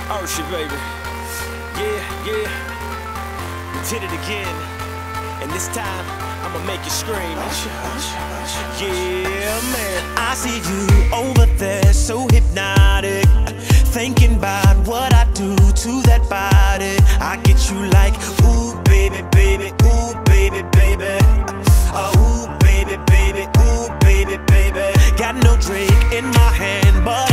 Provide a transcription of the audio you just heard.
Usher, baby. Yeah, yeah. We did it again. And this time, I'ma make you scream. Yeah, man. I see you over there, so hypnotic, thinking about what I do to that body. I get you like, ooh, baby, baby, ooh, baby, baby. Ooh, baby, baby, ooh, baby, baby. Got no drink in my hand, but